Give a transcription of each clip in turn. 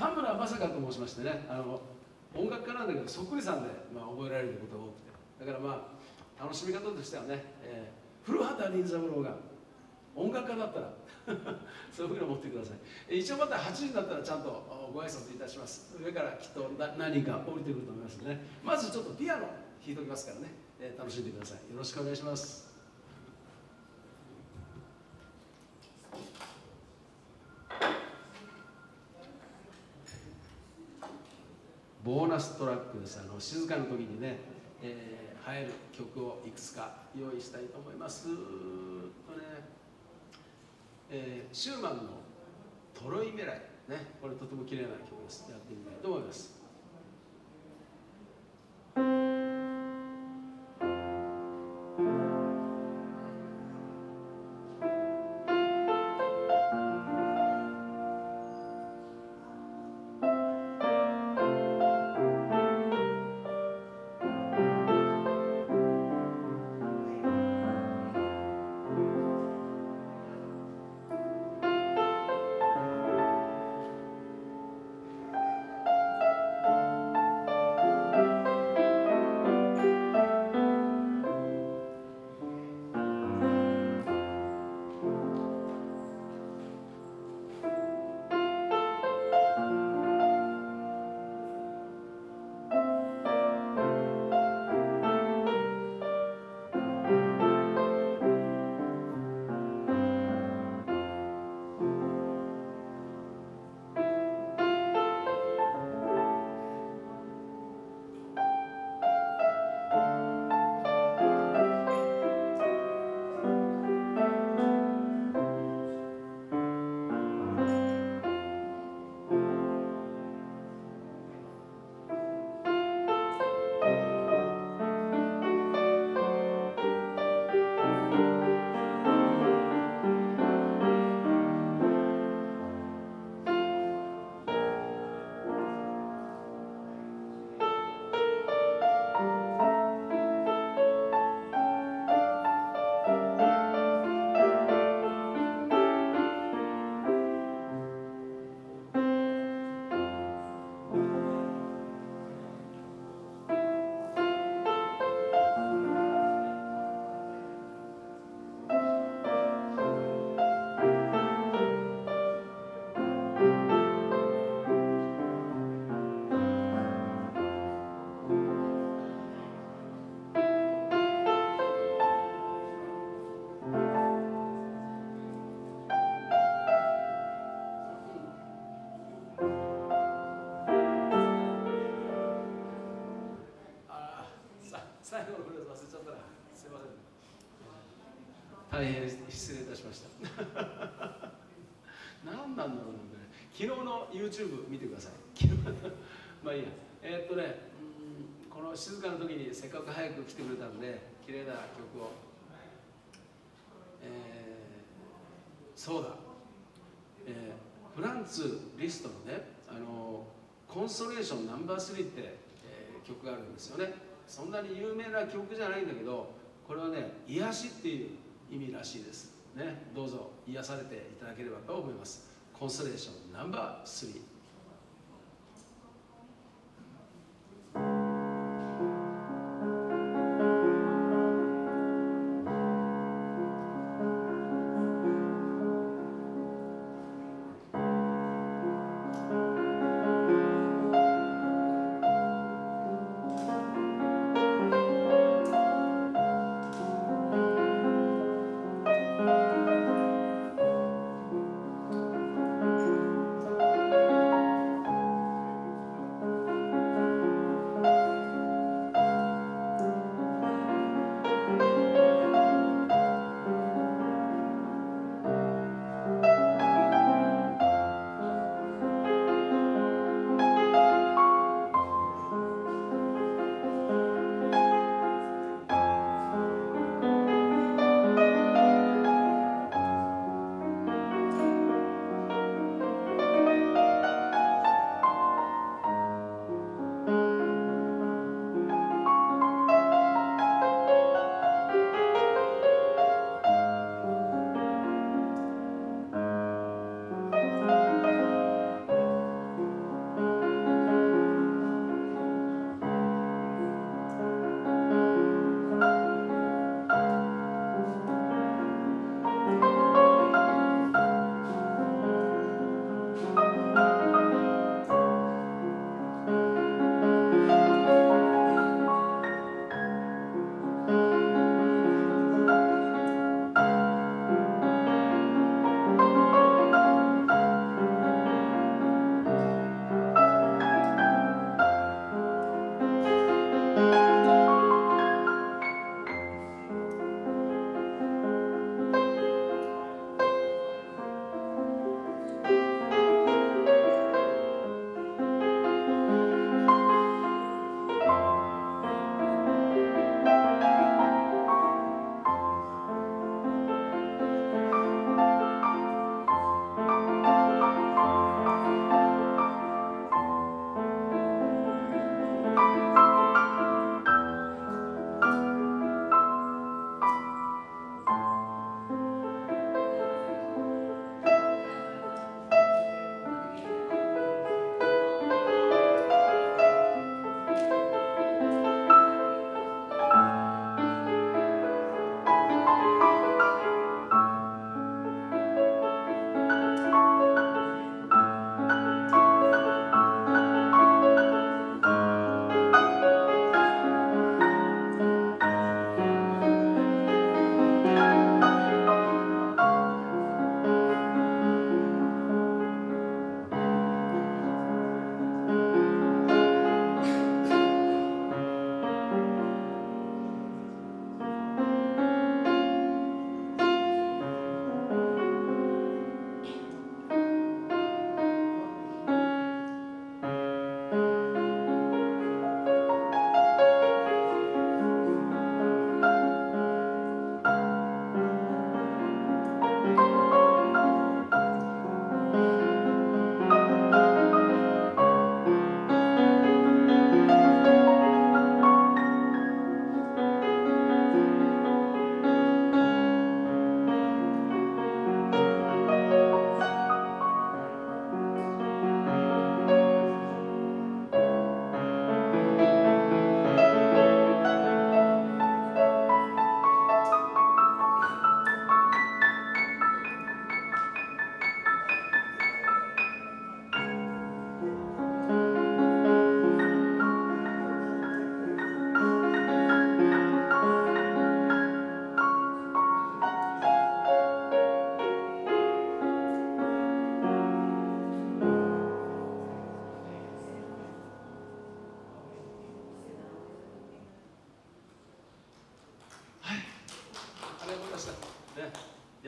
田村正香と申しましてね、音楽家なんだけどそっくりさんで、覚えられることが多くて、だから楽しみ方としてはね、古畑任三郎が音楽家だったらそういうふうに思ってください。一応また8時になったらちゃんとご挨拶いたします。上からきっと何人か降りてくると思いますので、ね、まずちょっとピアノ弾いておきますからね、楽しんでください。よろしくお願いします。ボーナストラックです。静かな時にね、入る曲をいくつか用意したいと思います。シューマンのトロイメライ、ね、これとても綺麗な曲です。やってみたいと思います。最後のフレーズ忘れちゃったらすいません。大変失礼いたしました何なんだろうね。昨日の YouTube 見てくださいまあいいや。この静かな時にせっかく早く来てくれたんで綺麗な曲を、そうだ、フランツ・リストのねコンソレーションナンバー3って、曲があるんですよね。そんなに有名な曲じゃないんだけど、これはね癒しっていう意味らしいですね。どうぞ癒されていただければと思います。コンソレーションナンバー3。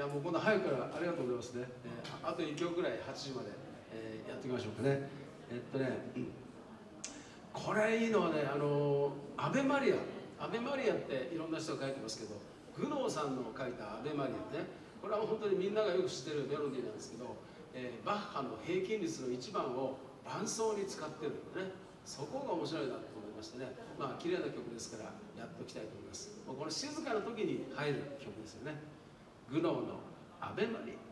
やもうこんな早くからありがとうございますね。あと1曲ぐらい8時まで、やっていきましょうかね。これいいのはね、アベマリア。アベマリアっていろんな人が書いてますけど、グノーさんの書いたアベマリアね。これは本当にみんながよく知ってるメロディーなんですけど、バッハの平均率の1番を伴奏に使ってるんでね、そこが面白いなと思いましてね、まあ綺麗な曲ですからやっておきたいと思います。この静かな時に入る曲ですよね。グノーのアベマリア。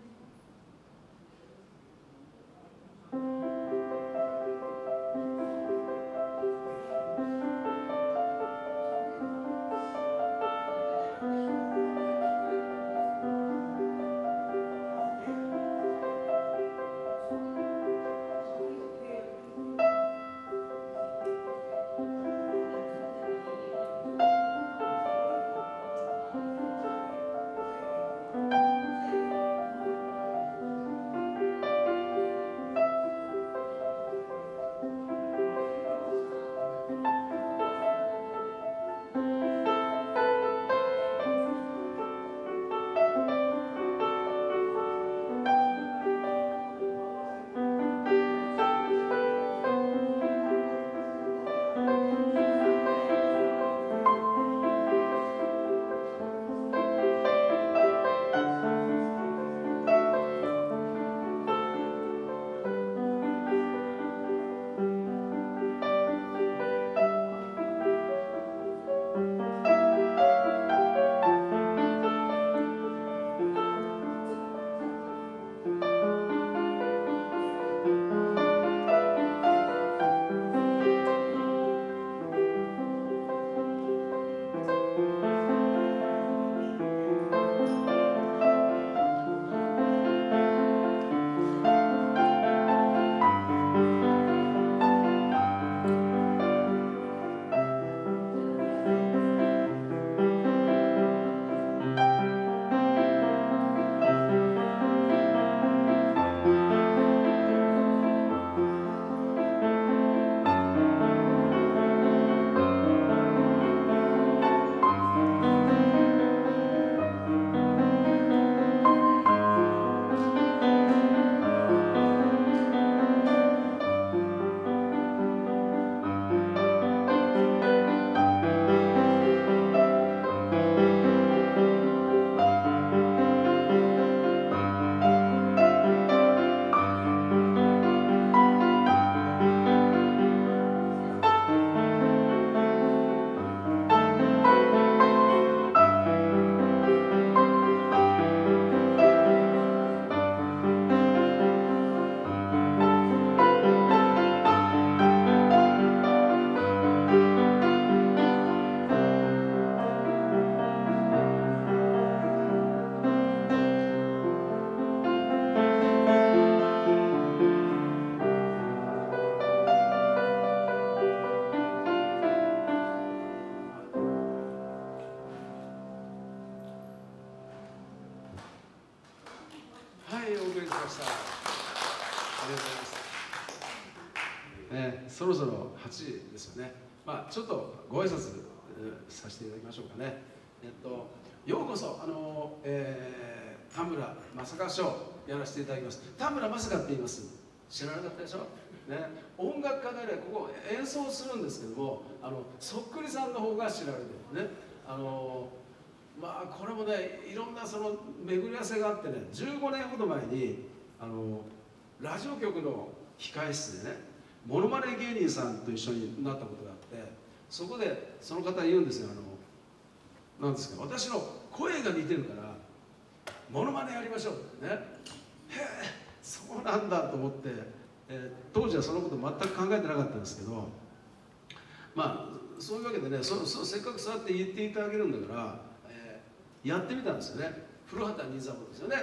そろそろ8時ですよね。まあちょっとご挨拶させていただきましょうかね。ようこそ田村正和賞やらせていただきます。田村正和って言います。知らなかったでしょ。ね、音楽家でね、ここ演奏するんですけども、そっくりさんの方が知られてるね。まあこれもね、いろんなその巡り合わせがあってね、15年ほど前にラジオ局の控室でね、モノマネ芸人さんと一緒になったことがあって、そこでその方言うんですよ。なんですか、私の声が似てるからモノマネやりましょうってね。へえ、そうなんだと思って、当時はそのこと全く考えてなかったんですけど、まあそういうわけでね、せっかくそうやって言っていただけるんだから、やってみたんですよね。古畑任三郎ですよね。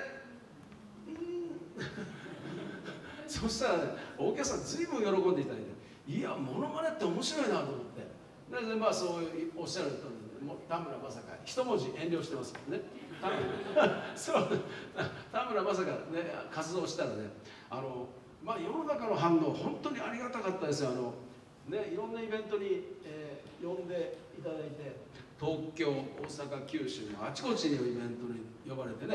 そしたらね、お客さんずいぶん喜んでいただいて、いやモノマネって面白いなと思って、でまあそうおっしゃると田村正和、一文字遠慮してますからね。そう田村正和ね、活動したらね、まあ世の中の反応本当にありがたかったですよ。ね、いろんなイベントに、呼んでいただいて、東京、大阪、九州のあちこちのイベントに呼ばれてね、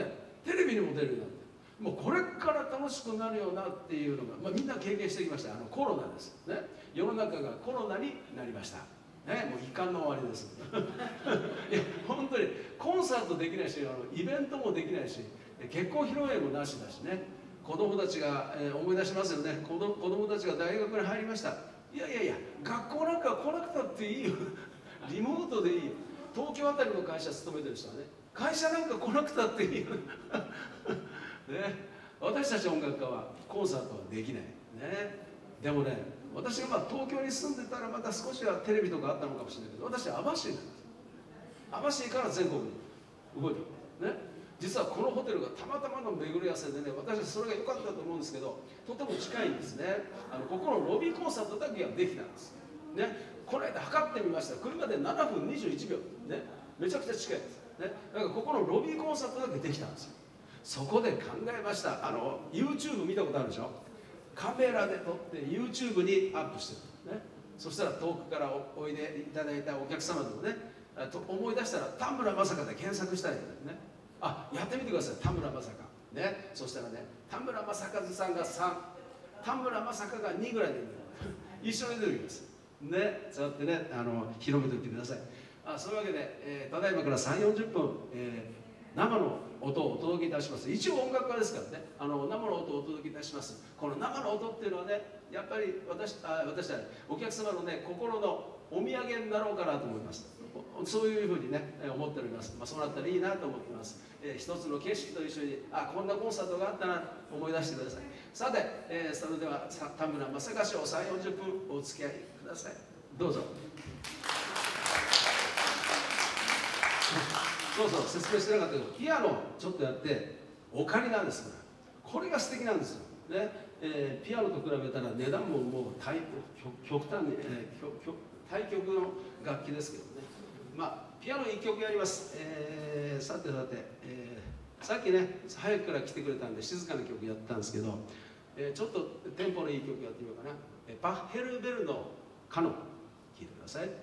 テレビにも出るようになって、もうこれから楽しくなるよなっていうのが、みんな経験してきました。コロナですね。世の中がコロナになりましたね。もう悲観の終わりですいや本当にコンサートできないし、イベントもできないし、結婚披露宴もなしだしね。子供たちが、思い出しますよね。子供たちが大学に入りました。いやいやいや、学校なんか来なくたっていいよリモートでいいよ。東京あたりの会社勤めてる人はね、会社なんか来なくたっていいよね、私たち音楽家はコンサートはできない、ね、でもね、私が東京に住んでたらまた少しはテレビとかあったのかもしれないけど、私は網走なんです。網走から全国に動いてる、ね、実はこのホテルがたまたまの巡り合わせでね、私はそれが良かったと思うんですけど、とても近いんですね。ここのロビーコンサートだけができたんです、ね、この間測ってみました。車で7分21秒、ね、めちゃくちゃ近いです、ね、だからここのロビーコンサートだけできたんですよ。そこで考えました。YouTube 見たことあるでしょ。カメラで撮って YouTube にアップしてる、ね、そしたら遠くからおいでいただいたお客様でもね、思い出したら田村正香で検索したらいいんですね。やってみてください。田村正香、ね、そしたらね、田村正和さんが3、田村正香が2ぐらいで一緒に出てきますね。そうやってね、広めておいてください。そういうわけで、ただいまから3、40分、生の音をお届けいたします。一応音楽家ですからね、生の音をお届けいたします。この生の音っていうのはね、やっぱり私たちお客様のね、心のお土産になろうかなと思います。そういうふうにね、思っております。そうなったらいいなと思っています。一つの景色と一緒に、こんなコンサートがあったなと思い出してください。さて、それでは田村正香賞3、40分お付き合いください。どうぞ。そうそう、説明してなかったけど、ピアノちょっとやってお借りなんですから、これが素敵なんですよ、ね。ピアノと比べたら値段ももう極端に、対極の楽器ですけどね。ピアノ1曲やります。さて、さっきね、早くから来てくれたんで静かな曲やったんですけど、ちょっとテンポのいい曲やってみようかな。バッヘルベルのカノン、聴いてください。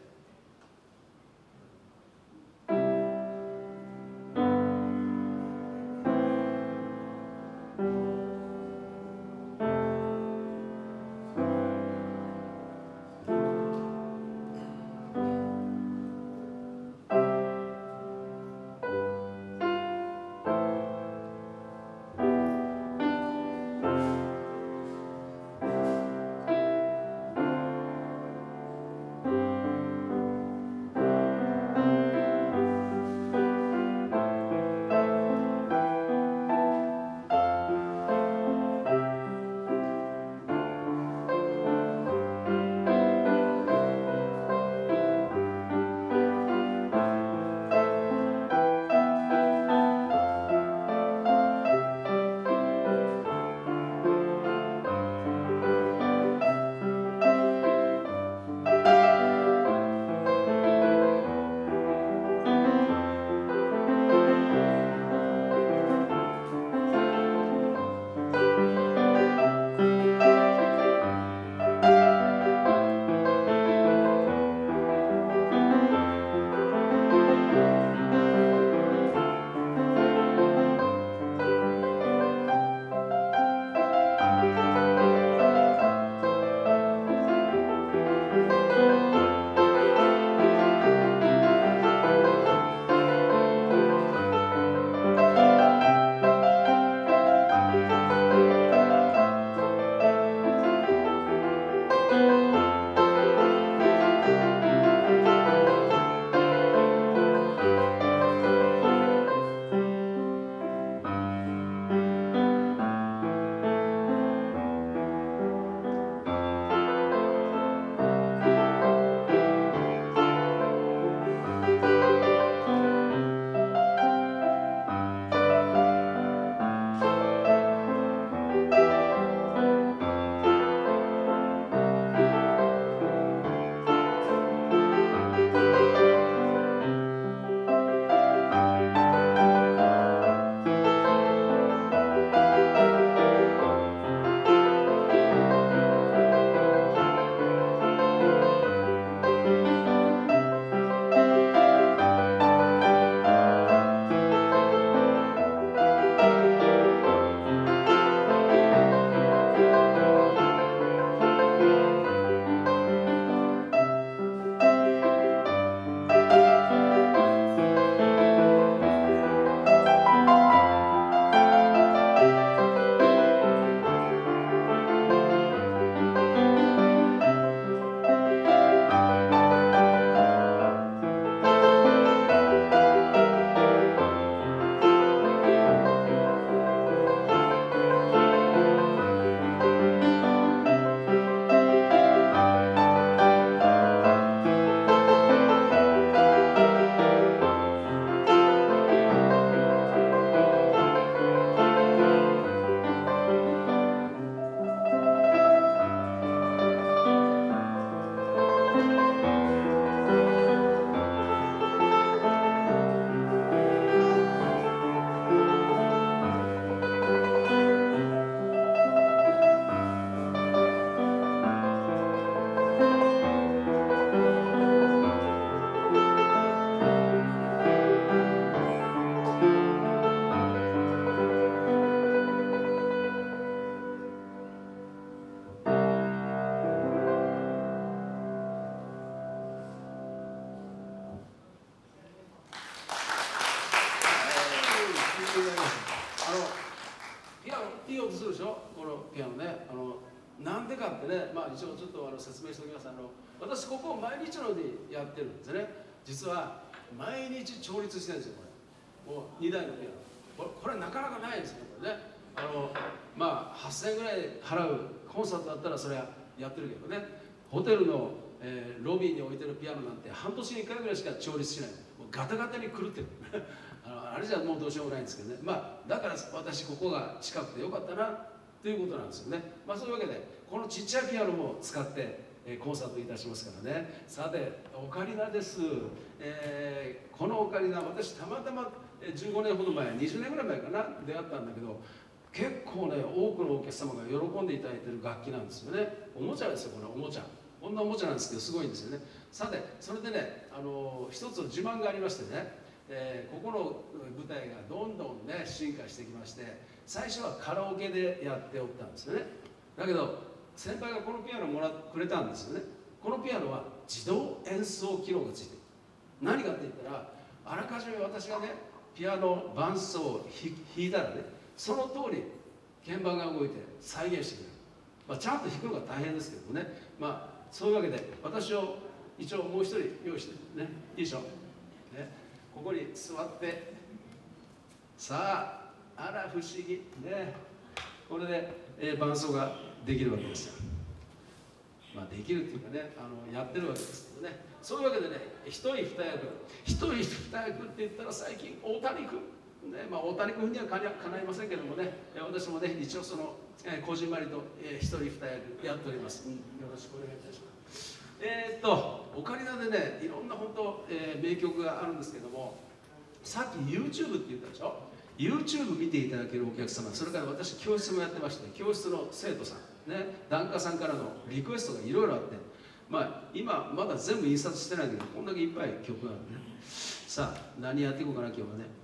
ってね、まあ、一応ちょっと説明しておきます。私ここ毎日のようにやってるんですね。実は毎日調律してるんですよ。これもう2台のピアノ、これなかなかないですよ、これね。まあ8000円ぐらい払うコンサートだったらそれはやってるけどね、ホテルの、ロビーに置いてるピアノなんて半年に1回ぐらいしか調律しない。もうガタガタに狂ってるあれじゃもうどうしようもないんですけどね。まあだから私ここが近くてよかったなということなんですよね。まあそういうわけでこのちっちゃいピアノも使ってコンサートいたしますからね。さてオカリナです。このオカリナ、私たまたま15年ほど前、20年ぐらい前かな、出会ったんだけど、結構ね多くのお客様が喜んでいただいている楽器なんですよね。おもちゃですよ、このおもちゃ。こんなおもちゃなんですけどすごいんですよね。さてそれでね、一つ自慢がありましてね、ここの舞台がどんどんね進化してきまして、最初はカラオケでやっておったんですよね。だけど先輩がこのピアノをくれたんですよね。このピアノは自動演奏機能がついてる。何かって言ったら、あらかじめ私がねピアノ伴奏を弾いたらね、その通り鍵盤が動いて再現してくれる。まあ、ちゃんと弾くのが大変ですけどもね。まあそういうわけで私を一応もう一人用意してね、いいでしょ、ね、ここに座って、さあ、あら不思議ね、これで、伴奏ができるわけですよ。まあできるっていうかね、やってるわけですけどね。そういうわけでね、一人二役って言ったら最近大谷君ね、まあ、大谷君にはかないませんけどもね、私もね一応その、こじんまりと、一人二役やっております、よろしくお願いいたします。オカリナでね、いろんな本当、名曲があるんですけども、さっき YouTube って言ったでしょ。 YouTube 見ていただけるお客様、それから私教室もやってまして、教室の生徒さんね、檀家さんからのリクエストがいろいろあって、まあ今まだ全部印刷してないけど、こんだけいっぱい曲があるね。さあ何やっていこうかな今日はね。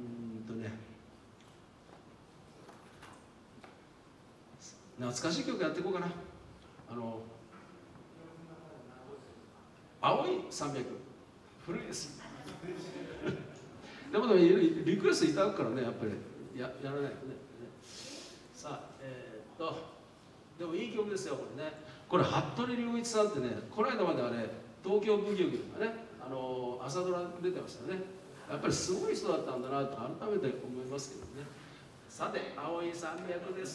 懐かしい曲やっていこうかな。青い山脈、古いですでもリクエストいただくからね、やっぱりやらないとね。さあでもいい曲ですよこれね。これ服部良一さんってね、この間まで東京ブギウギとかね、朝ドラ出てましたよね。やっぱりすごい人だったんだなと改めて思いますけどね。さて青い山脈です。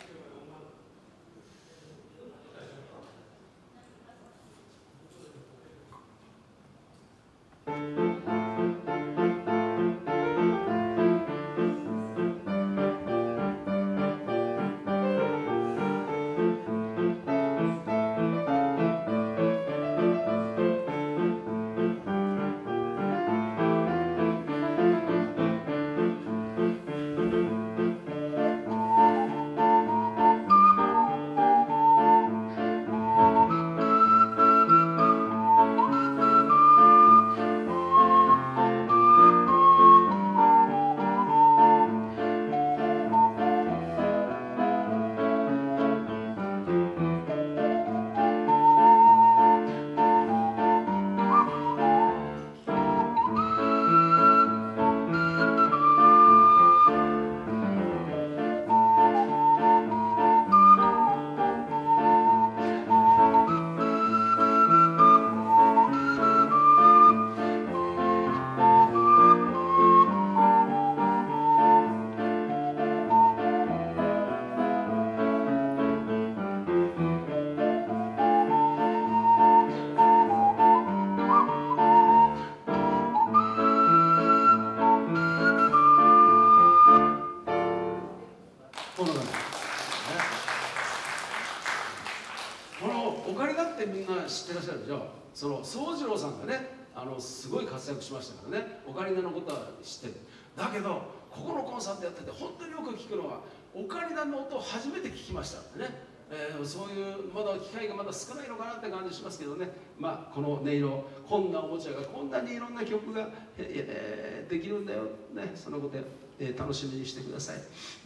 このオカリナってみんな知ってらっしゃるでしょ。その宗次郎さんがね、すごい活躍しましたからね、オカリナのことは知ってる。だけどここのコンサートやってて本当によく聞くのは、オカリナの音を初めて聞きましたってね。そういうまだ機会がまだ少ないのかなって感じしますけどね。まあこの音色、こんなおもちゃがこんなにいろんな曲が、できるんだよね。そのこと、楽しみにしてください。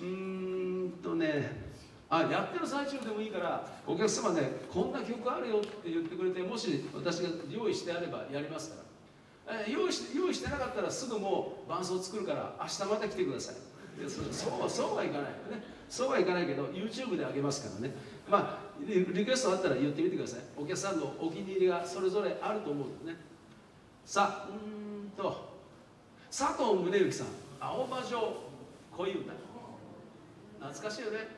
やってる最中でもいいから、お客様ね、こんな曲あるよって言ってくれて、もし私が用意してあればやりますから、用意してなかったらすぐもう伴奏作るから明日また来てください。そうはいかないよね。そうはいかないけど YouTube であげますからね。まあリクエストあったら言ってみてください。お客さんのお気に入りがそれぞれあると思うんですね。さあ、佐藤宗之さん、青葉城恋歌。懐かしいよね。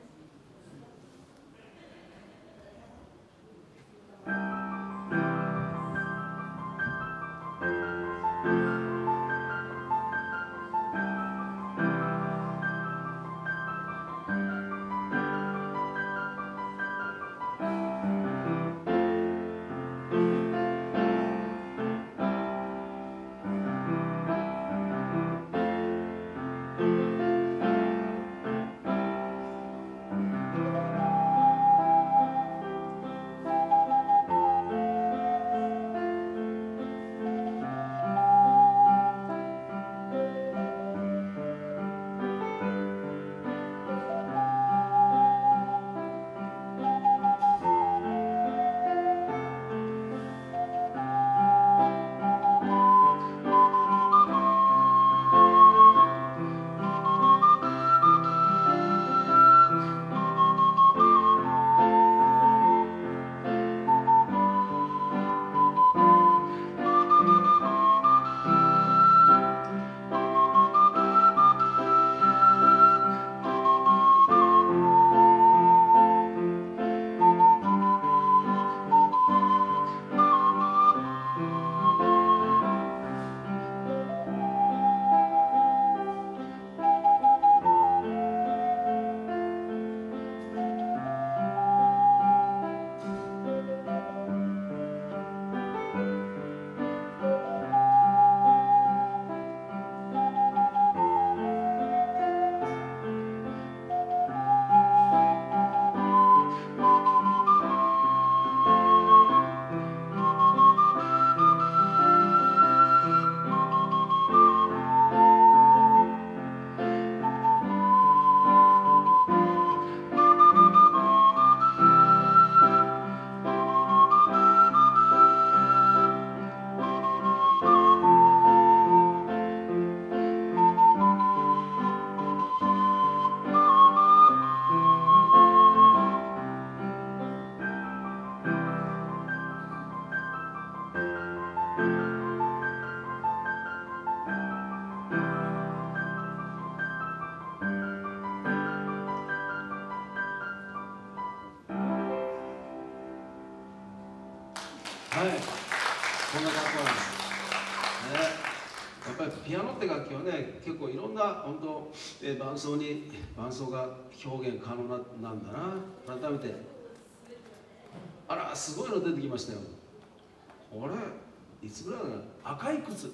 はい、こんな格好なんです。ね、やっぱりピアノって楽器はね、結構いろんな本当、伴奏が表現可能なんだな。改めて、あらすごいの出てきましたよ。これいつぐらいだな、赤い靴。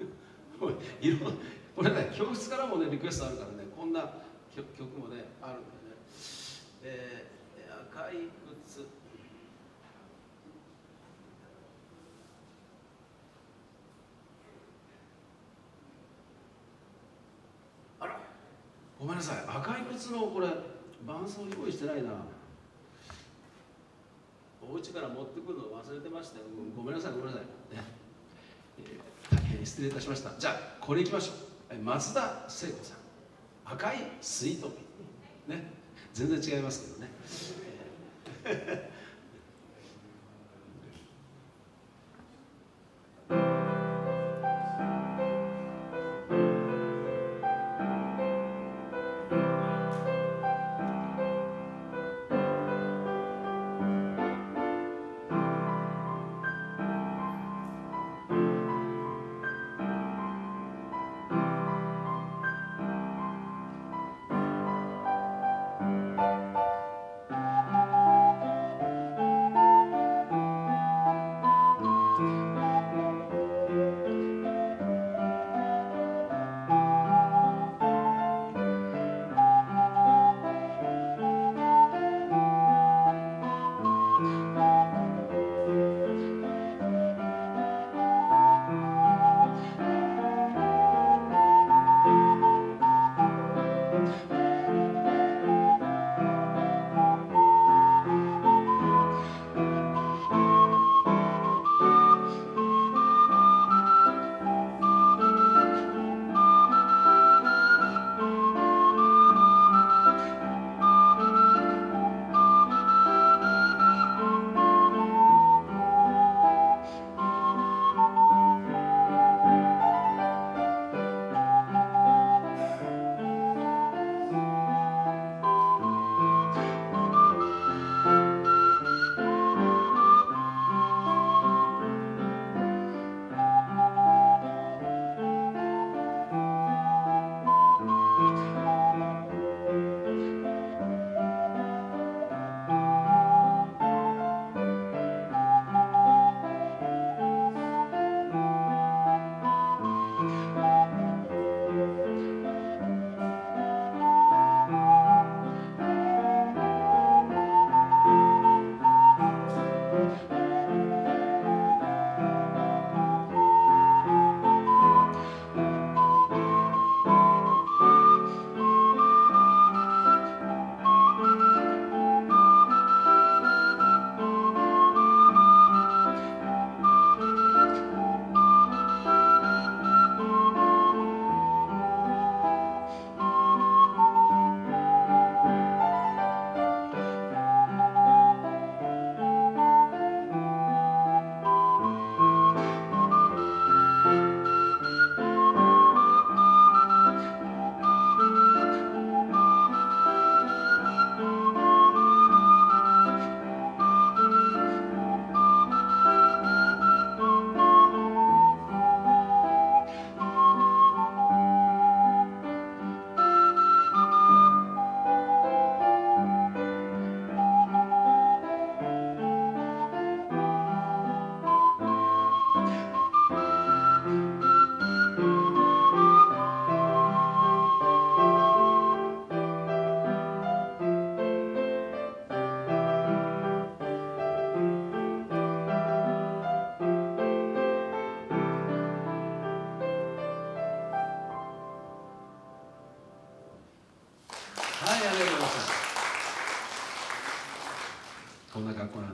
これね、教室からもねリクエストあるからね、こんな曲もねあるんでね。赤い靴。ごめんなさい、赤い靴のこれ伴奏用意してないな。お家から持ってくるの忘れてましたよ。ごめんなさい、ごめんなさい。大変失礼いたしました。じゃあこれいきましょう。松田聖子さん、赤いスイートピー。ね、全然違いますけどね。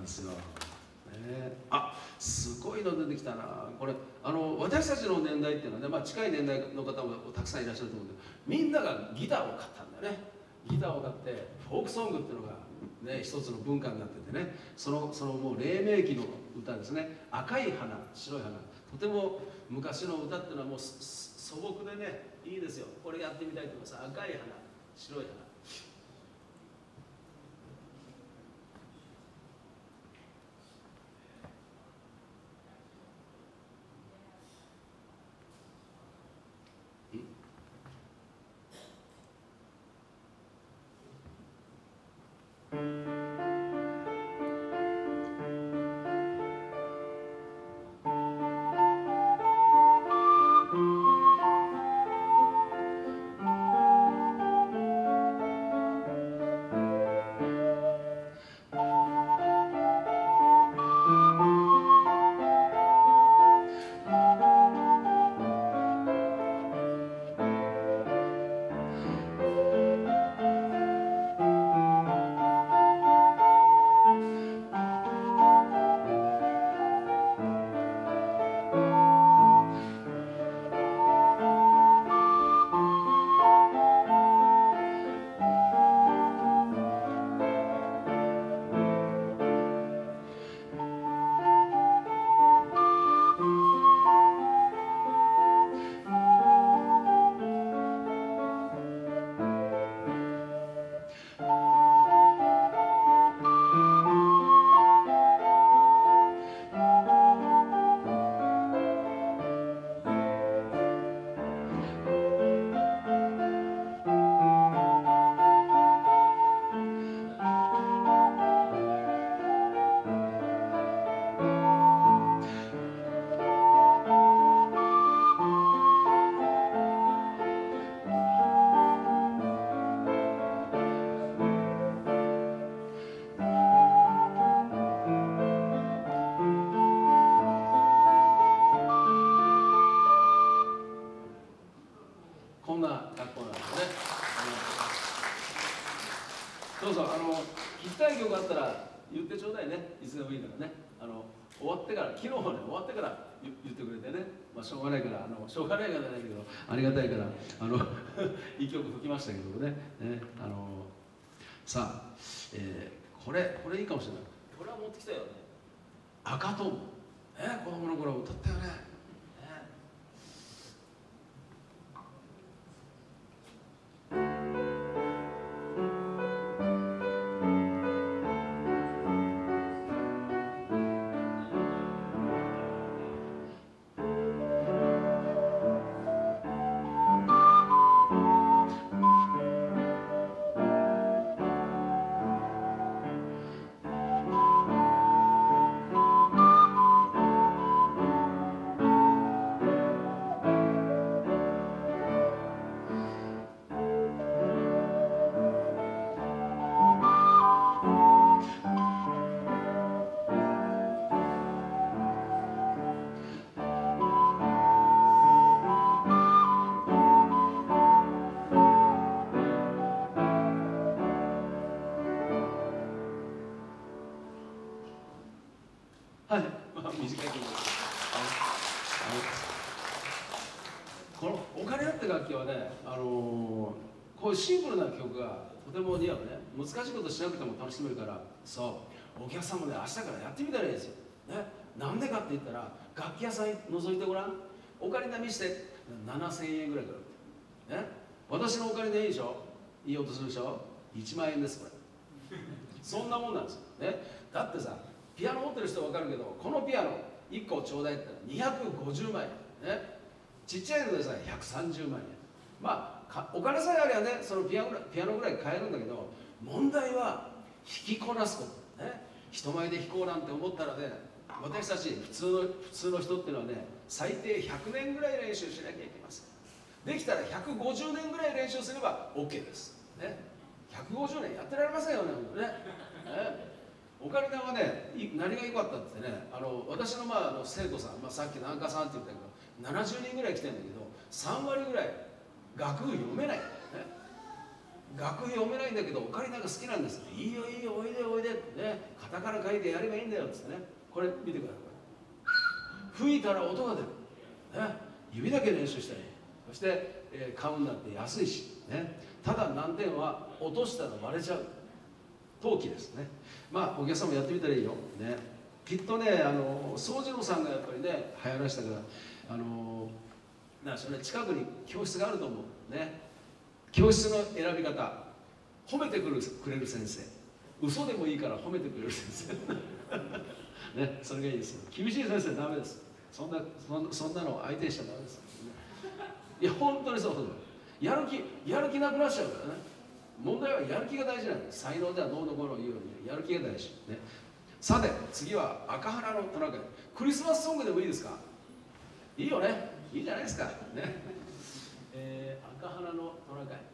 ですよ。あ、すごいの出てきたな。これ私たちの年代っていうのはね、まあ、近い年代の方もたくさんいらっしゃると思うんで、みんながギターを買ったんだよね。ギターを買ってフォークソングっていうのが、ね、一つの文化になっててね、そのもう黎明期の歌ですね。赤い花、白い花、とても昔の歌っていうのはもう素朴でね、いいですよ。これやってみたいと思います。赤い花、白い花。こんな学校なんですね。どうぞ聞きたい曲があったら言ってちょうだいね。いつでもいいからね。終わってから、昨日はね、終わってから言ってくれてね、まあ、しょうがないから、しょうがないからじゃないけど、ありがたいから、いい曲吹きましたけどね。さあ、これいいかもしれない。これは持ってきたよね。赤とんぼ。子供の頃歌ったよね。はい、まあ、短い曲です。この「お金」って楽器はね、こういうシンプルな曲がとても似合うね。難しいことしなくても楽しめるから、そうお客さんもね、明日からやってみたらいいですよ。ね、なんでかって言ったら、楽器屋さん覗いてごらん。オカリナ見せて7000円ぐらいからね。私のオカリナいいでしょ、いい音するでしょ、1万円ですこれ。そんなもんなんですよね。だってさ、ピアノ持ってる人は分かるけど、このピアノ1個ちょうだいって言ったら250万円ね。ちっちゃいのでさえ130万円。まあお金さえあればね、そのピアノぐらい買えるんだけど、問題は弾きこなすことね。人前で弾こうなんて思ったらね、私たち普通の人っていうのはね、最低100年ぐらい練習しなきゃいけません。できたら150年ぐらい練習すれば OK ですね。150年やってられませんよね、本当ね。オカリナはね、何が良かったってね、私の生徒さん、さっきのアンカさんって言ったけど、70人ぐらい来てるんだけど、3割ぐらい楽譜読めないんだよね。 楽譜読めないんだけどオカリナが好きなんです。いいよいいよ、おいでおいでってね、カタカナ書いてやればいいんだよっつってね。これ見てください。吹いたら音が出る、ね、指だけ練習したり、そして、買うんだって安いし、ね、ただ難点は落としたら割れちゃう陶器ですね。まあお客さんもやってみたらいいよ、ね、きっとね宗次郎さんがやっぱりね流行らしたからなんでしょうね、近くに教室があると思うね。教室の選び方、褒めてくれる先生、嘘でもいいから褒めてくれる先生ね、それがいいですよ。厳しい先生ダメです。そんなの相手にしちゃダメです。いや本当にそうやる気なくなっちゃうからね。問題はやる気が大事なんです。才能ではどうのこうの言うようにやる気が大事、ね、さて次は赤花のトナカイ。クリスマスソングでもいいですか？いいよね、いいじゃないですかね。赤花のトナカイ。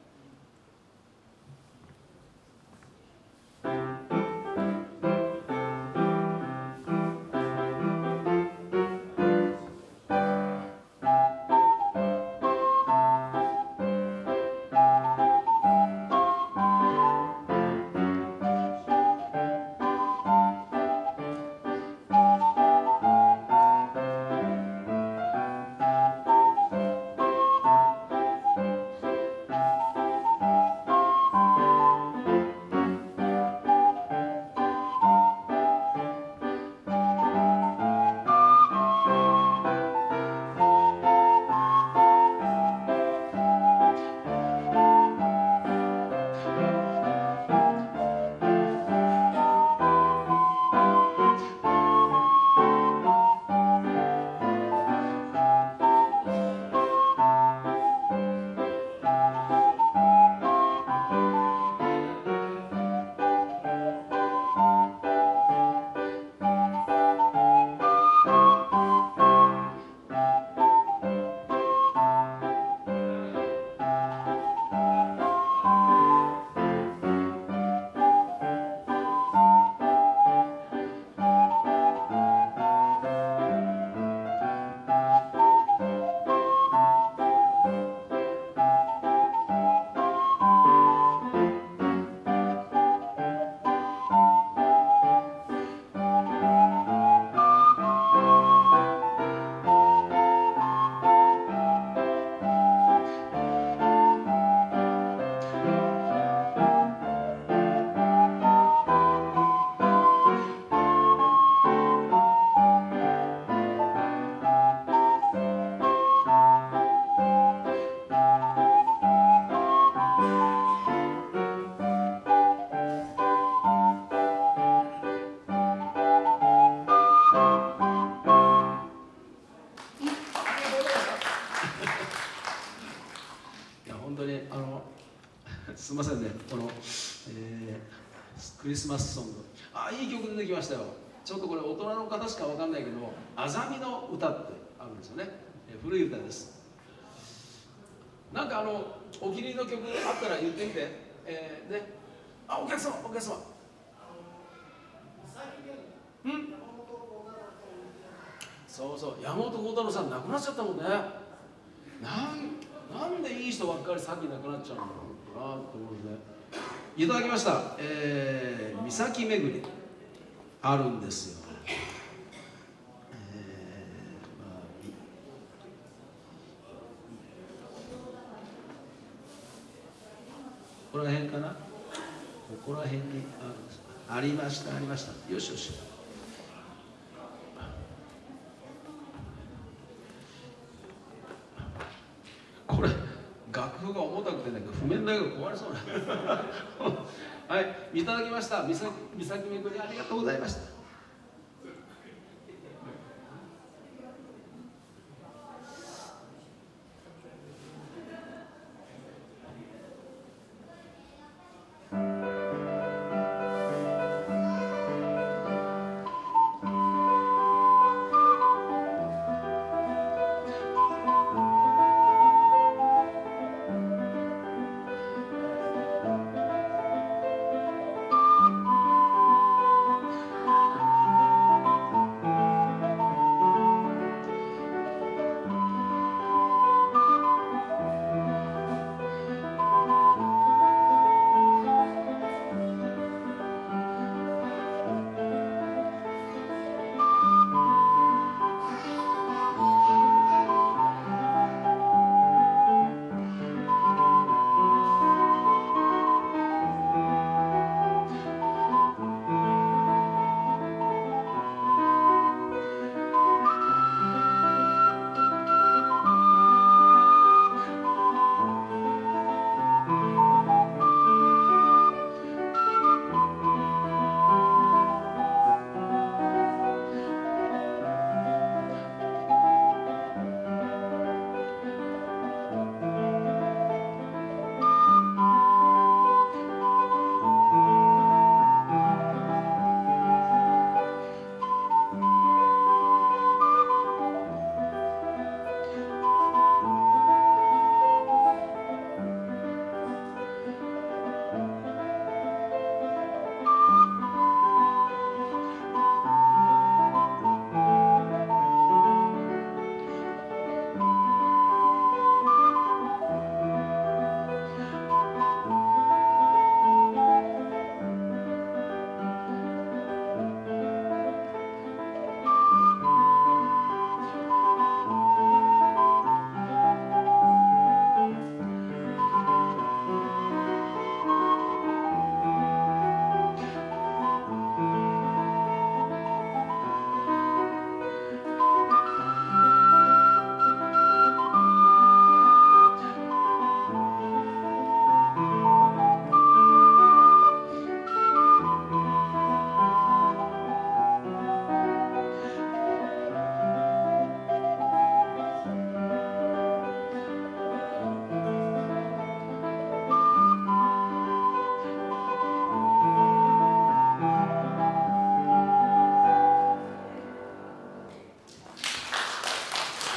すみませんね、この、クリスマスソング、いい曲出てきましたよ。ちょっとこれ大人の方しかわかんないけど「あざみの歌」ってあるんですよね。古い歌です。なんかお気に入りの曲あったら言ってみて。ね、お客様そうそう、山本幸太郎さん亡くなっちゃったもんね。なんでいい人ばっかり先亡くなっちゃうんだろうなと思うんで、いただきました。岬巡りあるんですよ。ここら辺かな、ここら辺にありました。よしよし。これ楽譜が重たくてね、譜面台が壊れそうなはい、いただきました。岬巡りありがとうございました。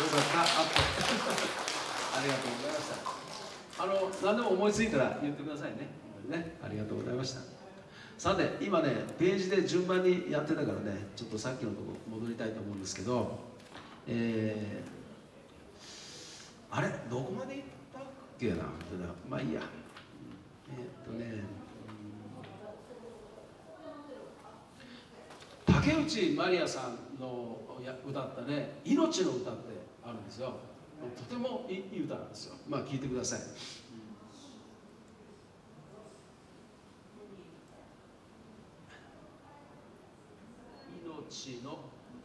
ったあってありがとうございました。何でも思いついたら言ってくださいね。ありがとうございました。さて今ねページで順番にやってたからね、ちょっとさっきのとこ戻りたいと思うんですけど、あれどこまで行ったっけな。まあいいや。竹内まりやさんの歌ったね「命の歌」ってあるんですよ。とてもいい歌なんですよ。まあ聞いてください。命の歌。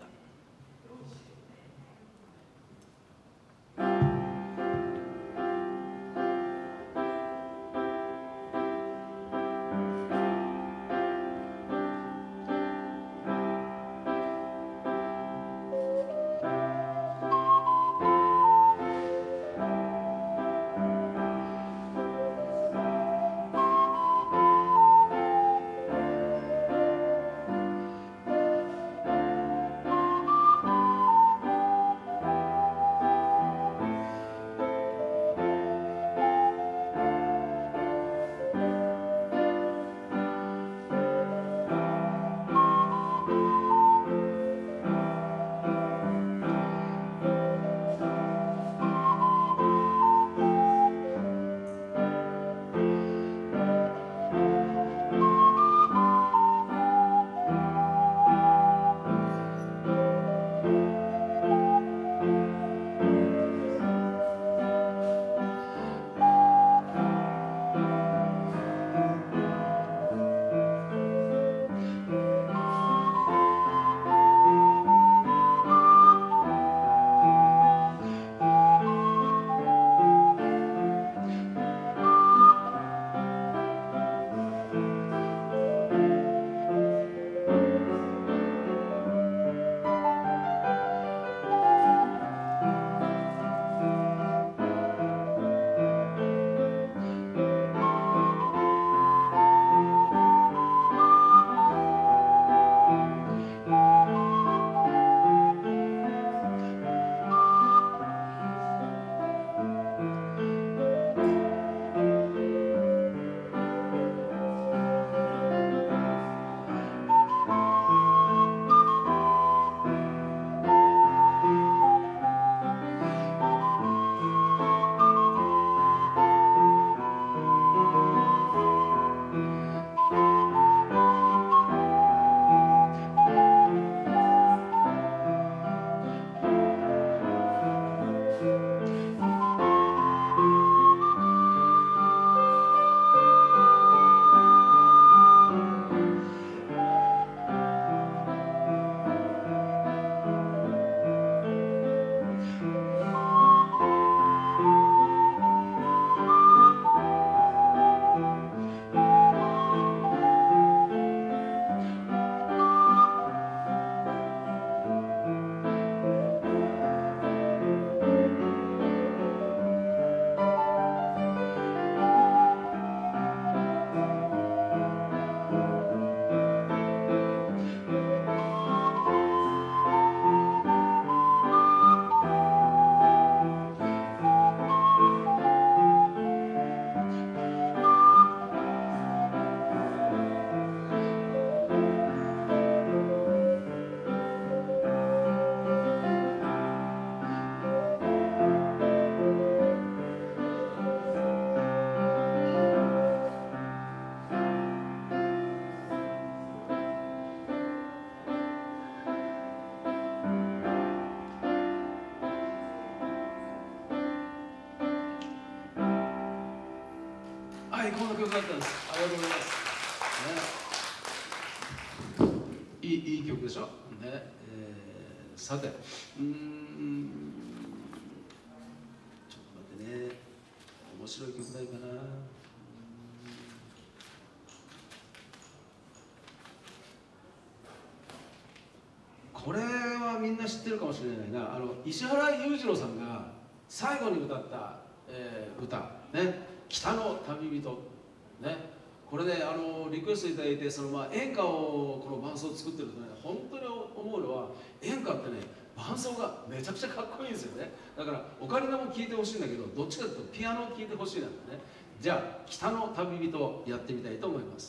はい、この曲だったんです。ありがとうございます。ね、いい曲でしょ。ね、さて、ちょっと待ってね。面白い曲ないかな。これはみんな知ってるかもしれないな。石原裕次郎さんが最後に歌った、歌ね。北の旅人、ね、これねリクエストいただいて演歌をこの伴奏を作ってるとね、本当に思うのは演歌ってね伴伴奏がめちゃくちゃかっこいいんですよね。だからオカリナも聴いてほしいんだけど、どっちかというとピアノを聴いてほしいなんだね。じゃあ北の旅人やってみたいと思います。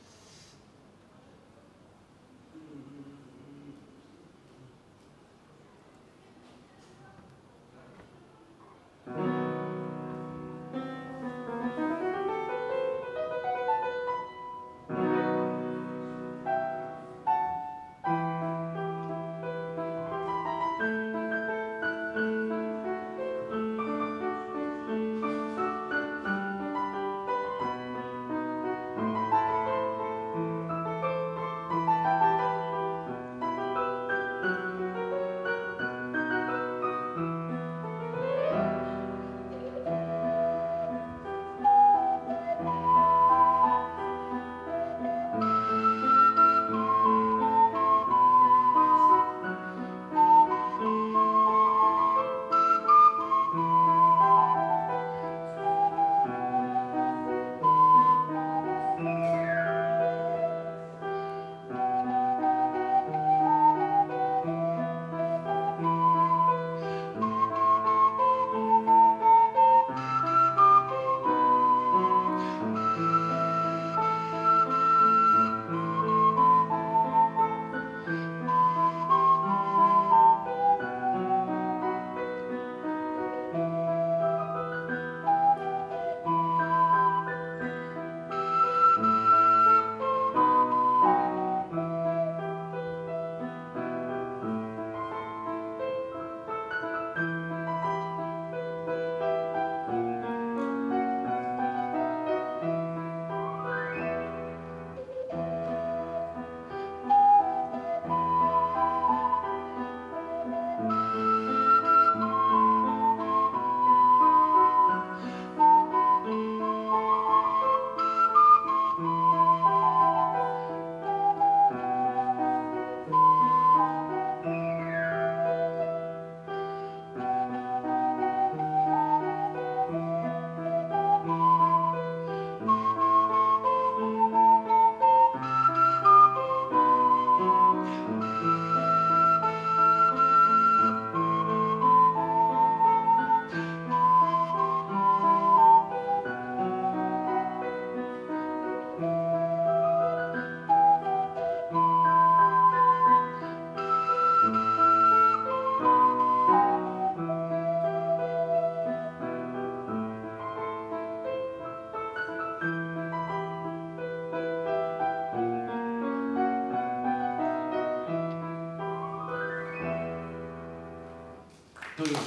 というね、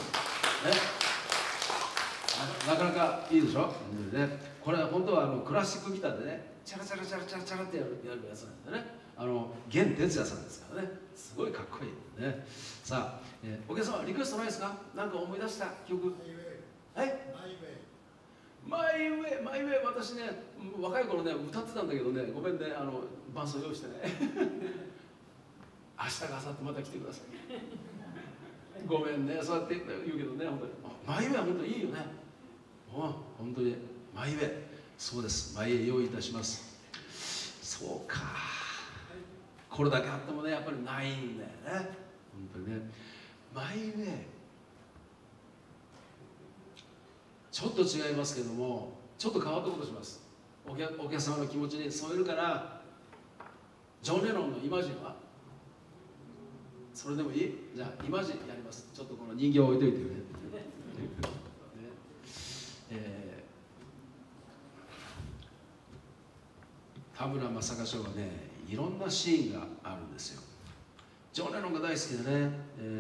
なかなかいいでしょ、ね、これは本当はクラシックギターでね、チャラチャラチャラチャラチャラってやるやつなんでね、弦哲也さんですからね、すごいかっこいいね。さあ、お客様リクエストないですか？なんか思い出した曲。はい。マイウェイ、マイウェイ、私ね、若い頃ね、歌ってたんだけどね、ごめんね、伴奏用意してね。明日か明後日また来てください。ごめんね、そうやって言うけどね、本当に。マイウェイは本当にいいよね。本当に、マイウェイ。そうです、マイウェイ用意いたします。そうか。これだけあってもね、やっぱりないんだよね。本当にね。マイウェイ。ちょっと違いますけども、ちょっと変わったことします。お客様の気持ちに添えるから、ジョン・レノンのイマジンはそれでもいい？じゃあイマジンやります。ちょっとこの人形を置いといてね。田村正和賞はね、いろんなシーンがあるんですよ。ジョン・レノンが大好きでね、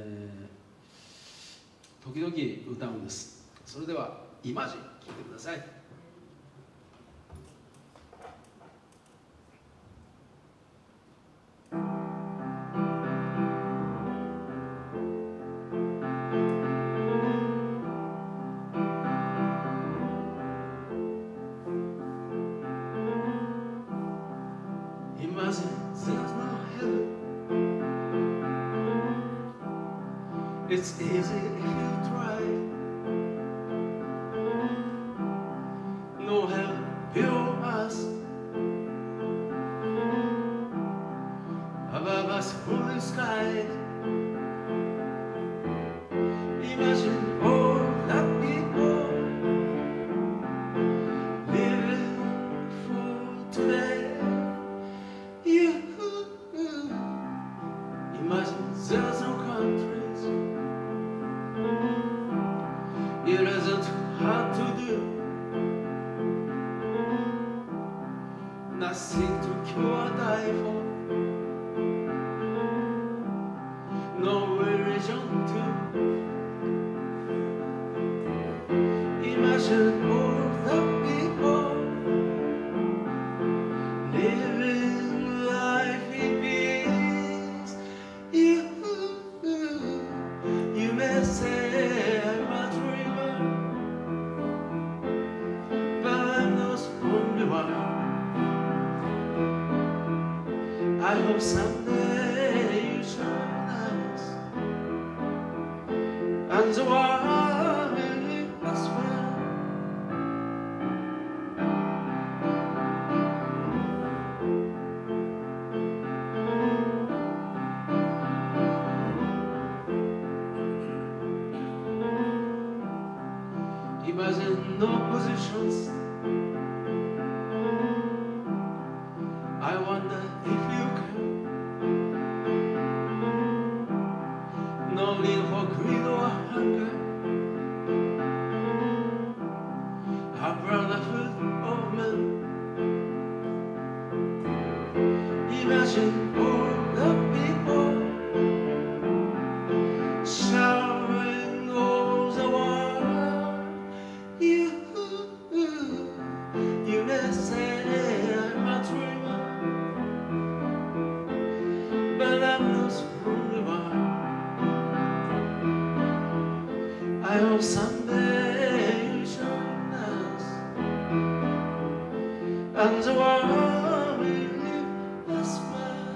時々歌うんです。それではイマジン聴いてください。It's easy if you try. No help you ask. Above us, blue sky. Imagine there's no countries. It isn't hard to do. Nothing to kill or die for. No religion too. Imagine all the people living life in peace. You may say I'm a dreamer, but I'm not only one. I hope someday you join us, and the world will live as well. Imagine no positions. I wonder if you can. No need for greed or hunger. A brotherhood of men. Imagine all the people showering all the world. You may say I'm a dreamer, but I'm not the only one. I hope someday you join us, and the world will live as well.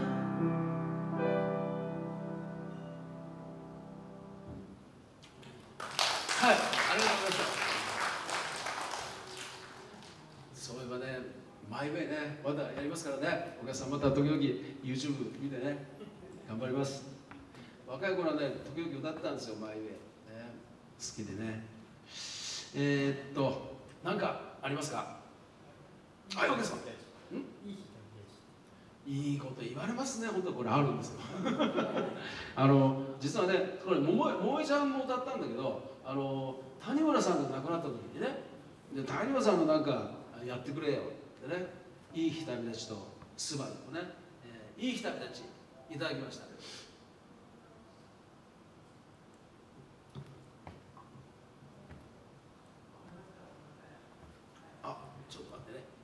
はい、ありがとうございました。そういえばね、マイウェイね、まだやりますからね、お客さんまた時々 YouTube 見てね、頑張ります。若い頃はね、時々歌ってたんですよ、マイウェイ。ね、好きでね。なんかありますか？はい、お客さん。いいこと言われますね、本当これあるんですよ。実はね、これ桃江ちゃんも歌ったんだけど、谷村さんが亡くなった時にね、で谷村さんもなんかやってくれよってね、いい日旅立ちとスバルのね、いい日旅立ちいただきました。あ、ちょっと待ってね。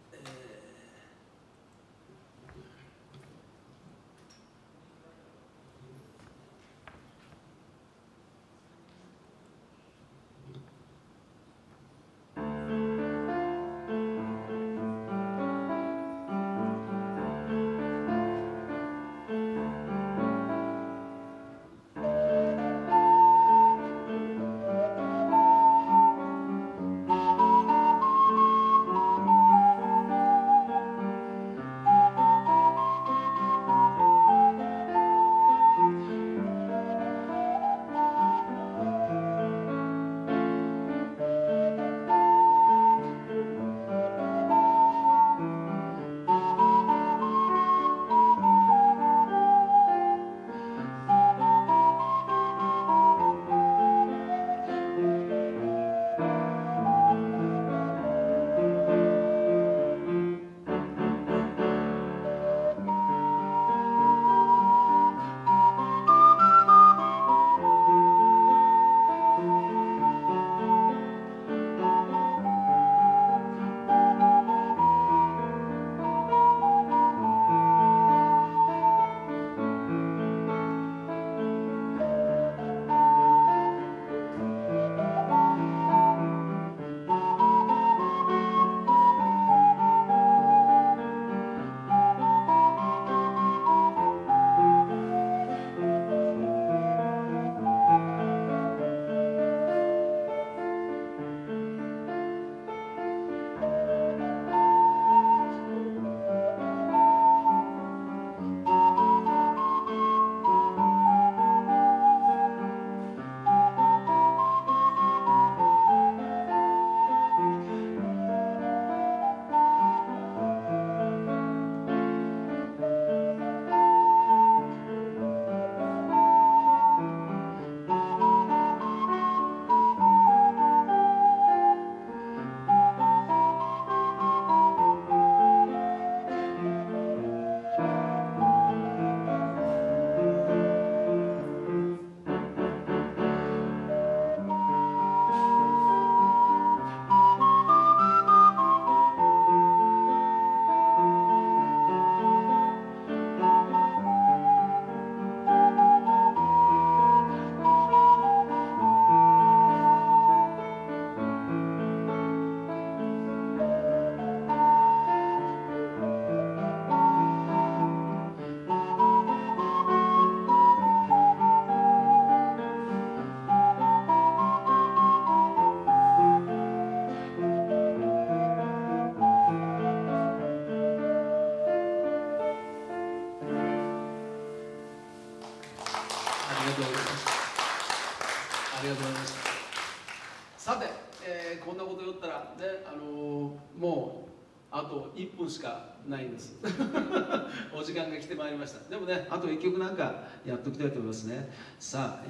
ありがとうございます。ありがとうございます。さて、こんなこと言ったらね、もうあと1分しかないんですお時間が来てまいりました。でもね、あと1曲なんかやっときたいと思いますね。さあ、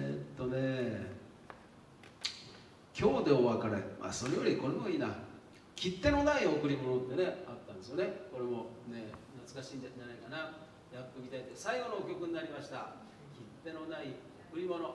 今日でお別れ、それよりこれもいいな。切手のない贈り物ってね、あったんですよね。これもね、懐かしいんじゃないかな。やっときたいって、最後の曲になりました。切手のない贈り物。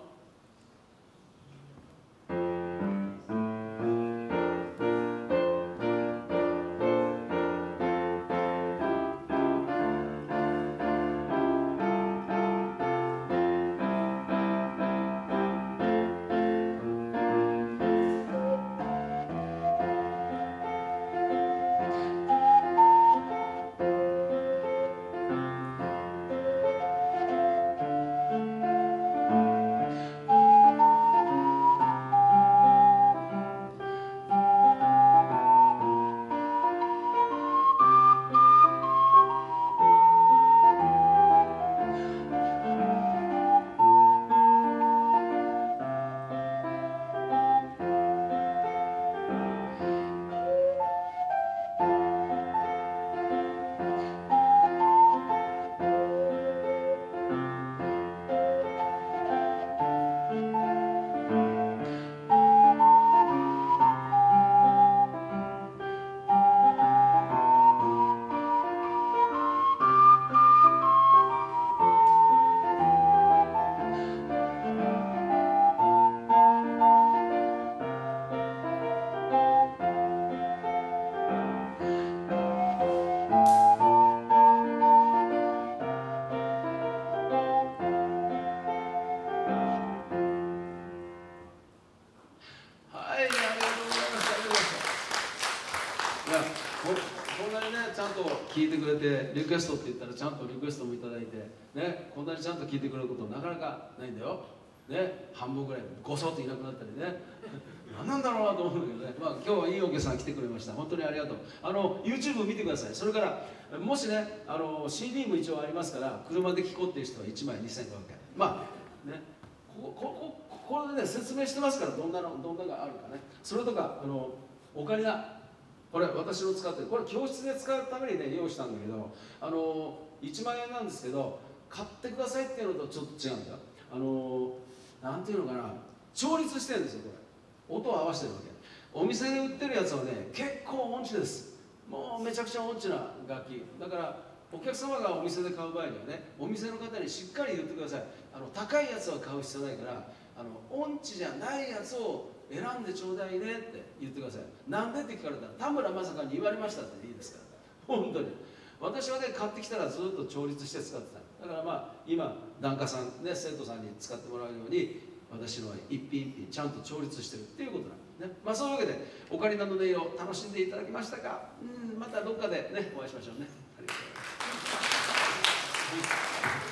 聞いてくれて、リクエストって言ったらちゃんとリクエストもいただいて、ね、こんなにちゃんと聞いてくれることなかなかないんだよ、ね、半分ぐらいごそっといなくなったりね何なんだろうなと思うんだけどね、今日はいいお客さん来てくれました。本当にありがとう。YouTube 見てください。それからもしね、CD も一応ありますから、車で聴こうっていう人は1枚2500円。ね、これでね説明してますから、どんながあるかね。それとかオカリナ、これ私の使ってる、これ教室で使うためにね用意したんだけど、1万円なんですけど、買ってくださいっていうのとちょっと違うんだよ。なんていうのかな、調律してるんですよ。これ音を合わせてるわけ。お店で売ってるやつはね結構音痴です。もうめちゃくちゃ音痴な楽器だから、お客様がお店で買う場合にはね、お店の方にしっかり言ってください。高いやつは買う必要ないから、音痴じゃないやつを選んでちょうだいねって言ってください。なんでって聞かれたら、田村正和に言われましたっていいですから、本当に。私はね、買ってきたらずっと調律して使ってた。だから今檀家さんね、生徒さんに使ってもらうように、私のは一品一品ちゃんと調律してるっていうことなんですね。そういうわけで、オカリナの音色を楽しんでいただきましたか。またどっかでね、お会いしましょうね。ありがとうございます。